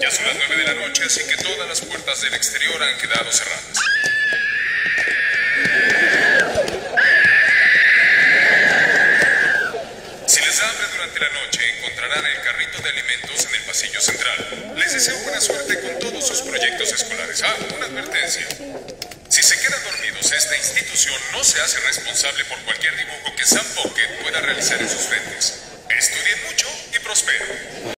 Ya son las 9 de la noche, así que todas las puertas del exterior han quedado cerradas. Si les da hambre durante la noche, encontrarán el carrito de alimentos en el pasillo central. Les deseo buena suerte con todos sus proyectos escolares. Una advertencia. Si se quedan dormidos, esta institución no se hace responsable por cualquier dibujo que Sam Pocket pueda realizar en sus frentes. Estudien mucho y prosperen.